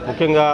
ముఖ్యంగా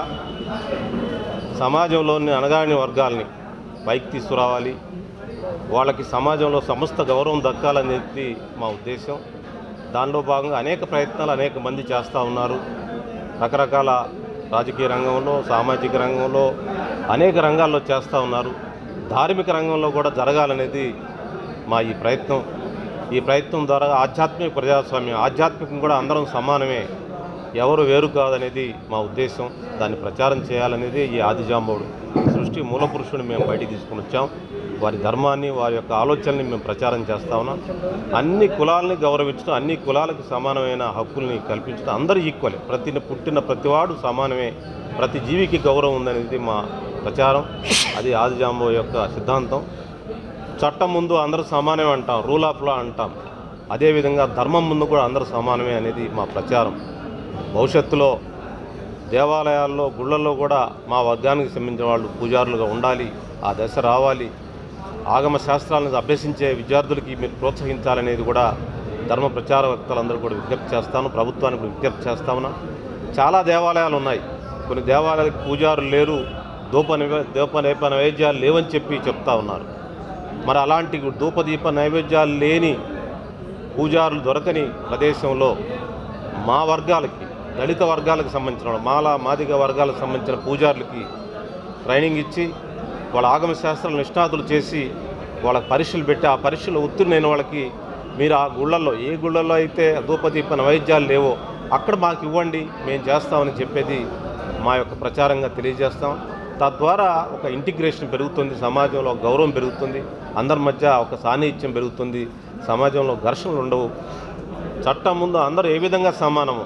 సమాజంలోని అణగారిన వర్గాల్ని పైకి తీసుకురావాలి, వాళ్ళకి సమాజంలో సమస్త గౌరవం దక్కాలనేది మా ఉద్దేశం. దానిలో భాగంగా అనేక ప్రయత్నాలు అనేక మంది చేస్తూ ఉన్నారు. రకరకాల రాజకీయ రంగంలో, సామాజిక రంగంలో, అనేక రంగాల్లో చేస్తూ ఉన్నారు. ధార్మిక రంగంలో కూడా జరగాలనేది మా ఈ ప్రయత్నం. ఈ ప్రయత్నం ద్వారా ఆధ్యాత్మిక ప్రజాస్వామ్యం, ఆధ్యాత్మికం కూడా అందరం సమానమే, ఎవరు వేరు కాదనేది మా ఉద్దేశం. దాన్ని ప్రచారం చేయాలనేది ఈ ఆదిజాంబవుడు సృష్టి మూల పురుషుని మేము బయటికి తీసుకుని వచ్చాం. వారి ధర్మాన్ని, వారి యొక్క ఆలోచనల్ని మేము ప్రచారం చేస్తా ఉన్నాం. అన్ని కులాలని గౌరవించడం, అన్ని కులాలకు సమానమైన హక్కుల్ని కల్పించడం, అందరూ ఈక్వలే, పుట్టిన ప్రతివాడు సమానమే, ప్రతి జీవికి గౌరవం ఉందనేది మా ప్రచారం. అది ఆదిజాంబవు యొక్క సిద్ధాంతం. చట్టం ముందు అందరూ సమానమే అంటాం, రూల్ ఆఫ్ లా అంటాం. అదేవిధంగా ధర్మం ముందు కూడా అందరూ సమానమే అనేది మా ప్రచారం. భవిష్యత్తులో దేవాలయాల్లో, గుళ్ళల్లో కూడా మా వర్గానికి సంబంధించిన వాళ్ళు పూజారులుగా ఉండాలి. ఆ దశ రావాలి. ఆగమ శాస్త్రాలను అభ్యసించే విద్యార్థులకి మీరు ప్రోత్సహించాలనేది కూడా ధర్మ ప్రచారవేత్తలందరూ కూడా విజ్ఞప్తి చేస్తాను, ప్రభుత్వానికి విజ్ఞప్తి చేస్తామున్నా. చాలా దేవాలయాలు ఉన్నాయి, కొన్ని దేవాలయాలకు పూజారులు లేరు, ధూపదీప నైవేద్యాలు లేవని చెప్తా ఉన్నారు. మరి అలాంటి ధూపదీప నైవేద్యాలు లేని పూజారులు దొరకని ప్రదేశంలో మా వర్గాలకి, దళిత వర్గాలకు సంబంధించిన మాదిగ వర్గాలకు సంబంధించిన పూజారులకి ట్రైనింగ్ ఇచ్చి వాళ్ళ ఆగమ శాస్త్రాలు నిష్ణాతులు చేసి వాళ్ళకి పరీక్షలు పెట్టి ఆ పరీక్షలు ఉత్తీర్ణైన వాళ్ళకి మీరు ఆ గుళ్ళల్లో, ఏ గుళ్ళల్లో అయితే ధూపదీప నైవేద్యాలు లేవో అక్కడ మాకు ఇవ్వండి, మేము చేస్తామని చెప్పేది మా యొక్క ప్రచారంగా తెలియజేస్తాం. తద్వారా ఒక ఇంటిగ్రేషన్ పెరుగుతుంది, సమాజంలో గౌరవం పెరుగుతుంది, అందరి మధ్య ఒక సాన్నిహిత్యం పెరుగుతుంది, సమాజంలో ఘర్షణలు ఉండవు. చట్టం ముందు అందరూ ఏ విధంగా సమానము,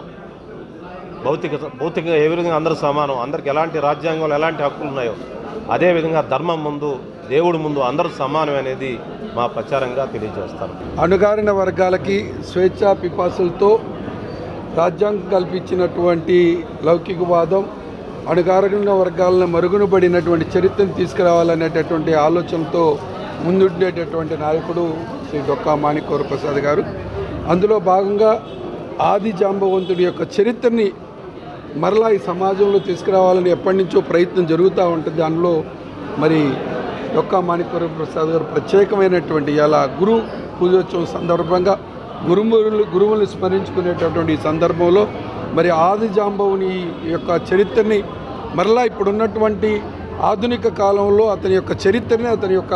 భౌతికంగా ఏ విధంగా అందరూ సమానం, అందరికి ఎలాంటి రాజ్యాంగంలో ఎలాంటి హక్కులు ఉన్నాయో అదేవిధంగా ధర్మం ముందు, దేవుడి ముందు అందరూ సమానం అనేది మా ప్రచారంగా తెలియజేస్తారు. అణగారిన వర్గాలకి స్వేచ్ఛా పిపాసులతో రాజ్యాంగం కల్పించినటువంటి లౌకికవాదం, అణగారిన వర్గాలను మరుగునబడినటువంటి చరిత్రను తీసుకురావాలనేటటువంటి ఆలోచనతో ముందుండేటటువంటి నాయకుడు శ్రీ డొక్కా మాణిక్య ప్రసాద్ గారు. అందులో భాగంగా ఆదిజాంబవంతుడి యొక్క చరిత్రని మరలా ఈ సమాజంలో తీసుకురావాలని ఎప్పటి నుంచో ప్రయత్నం జరుగుతూ ఉంటుంది. దానిలో మరి డొక్కా మాణిక్య ప్రసాద్ గారు ప్రత్యేకమైనటువంటి ఇలా గురు పూజోత్సవం సందర్భంగా గురువుల్ని స్మరించుకునేటటువంటి ఈ సందర్భంలో మరి ఆదిజాంబవుని యొక్క చరిత్రని మరలా ఇప్పుడున్నటువంటి ఆధునిక కాలంలో అతని యొక్క చరిత్రని, అతని యొక్క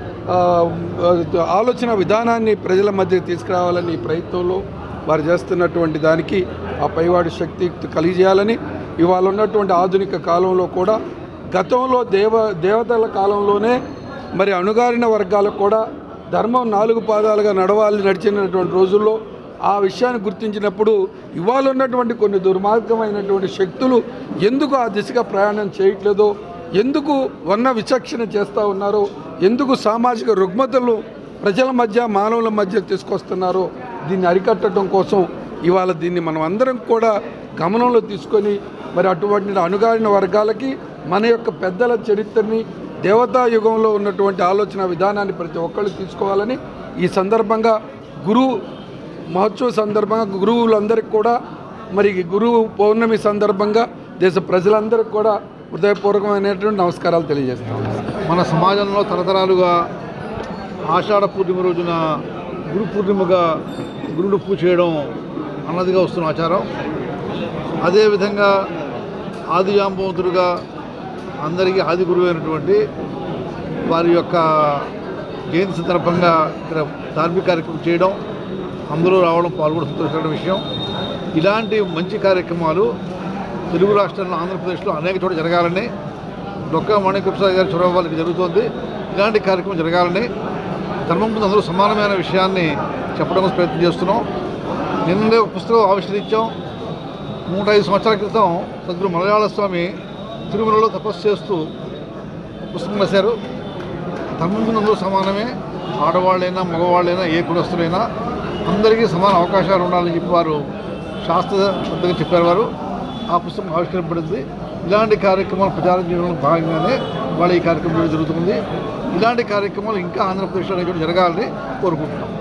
ఆలోచన విధానాన్ని ప్రజల మధ్య తీసుకురావాలని ఈ ప్రయత్నంలో వారు చేస్తున్నటువంటి దానికి ఆ పైవాడి శక్తి కలిగజేయాలని, ఇవాళ ఉన్నటువంటి ఆధునిక కాలంలో కూడా గతంలో దేవతల కాలంలోనే మరి అణగారిన వర్గాలకు కూడా ధర్మం 4 పాదాలుగా నడిచినటువంటి రోజుల్లో ఆ విషయాన్ని గుర్తించినప్పుడు ఇవాళ ఉన్నటువంటి కొన్ని దుర్మార్గమైనటువంటి శక్తులు ఎందుకు ఆ దిశగా ప్రయాణం చేయట్లేదో, ఎందుకు విచక్షణ చేస్తూ ఉన్నారో, ఎందుకు సామాజిక రుగ్మతలు ప్రజల మధ్య, మానవుల మధ్య తీసుకొస్తున్నారో దీన్ని అరికట్టడం కోసం ఇవాళ దీన్ని మనం అందరం కూడా గమనంలో తీసుకొని మరి అటువంటి అణగారిన వర్గాలకి మన యొక్క పెద్దల చరిత్రని, దేవతా యుగంలో ఉన్నటువంటి ఆలోచన విధానాన్ని ప్రతి ఒక్కళ్ళు తీసుకోవాలని ఈ సందర్భంగా గురు మహోత్సవ సందర్భంగా గురువులందరికీ కూడా మరి గురువు పౌర్ణమి సందర్భంగా దేశ ప్రజలందరికీ కూడా హృదయపూర్వకమైనటువంటి నమస్కారాలు తెలియజేస్తాం. మన సమాజంలో తరతరాలుగా ఆషాఢ పూర్ణిమ రోజున గురు పూర్ణిమగా గురుడు పూజ చేయడం అన్నదిగా వస్తున్న ఆచారం. అదేవిధంగా ఆదిజాంబవంతుడుగా అందరికీ ఆది గురువు అయినటువంటి వారి యొక్క జయంతి సందర్భంగా ఇక్కడ ధార్మిక కార్యక్రమం చేయడం, అందరూ రావడం, పాల్గొనడం సంతోషకరమైన విషయం. ఇలాంటి మంచి కార్యక్రమాలు తెలుగు రాష్ట్రాల్లో, ఆంధ్రప్రదేశ్లో అనేక చోట్ల జరగాలని డొక్కా మాణిక్య ప్రసాద్ గారి చొరవ వాళ్ళకి జరుగుతోంది. ఇలాంటి కార్యక్రమం జరగాలని, ధర్మం ముందు అందరూ సమానమైన విషయాన్ని చెప్పడం కోసం ప్రయత్నం చేస్తున్నాం. నిన్నే ఒక పుస్తకం ఆవిష్కరించాం. 105 సంవత్సరాల క్రితం సద్గురు మలయాళ స్వామి తిరుమలలో తపస్సు చేస్తూ పుస్తకం రాశారు. ధర్మం ముందు అందరూ సమానమే, ఆడవాళ్ళైనా మగవాళ్ళైనా ఏ కులస్తులైనా అందరికీ సమాన అవకాశాలు ఉండాలని చెప్పి వారు శాస్త్రబద్ధంగా చెప్పారు. వారు ఆ పుస్తకం ఆవిష్కరింపబడింది. ఇలాంటి కార్యక్రమాలు ప్రచారం చేయడంలో భాగంగానే వాళ్ళ ఈ కార్యక్రమం జరుగుతుంది. ఇలాంటి కార్యక్రమాలు ఇంకా ఆంధ్రప్రదేశ్లో జరగాలని కోరుకుంటున్నాం.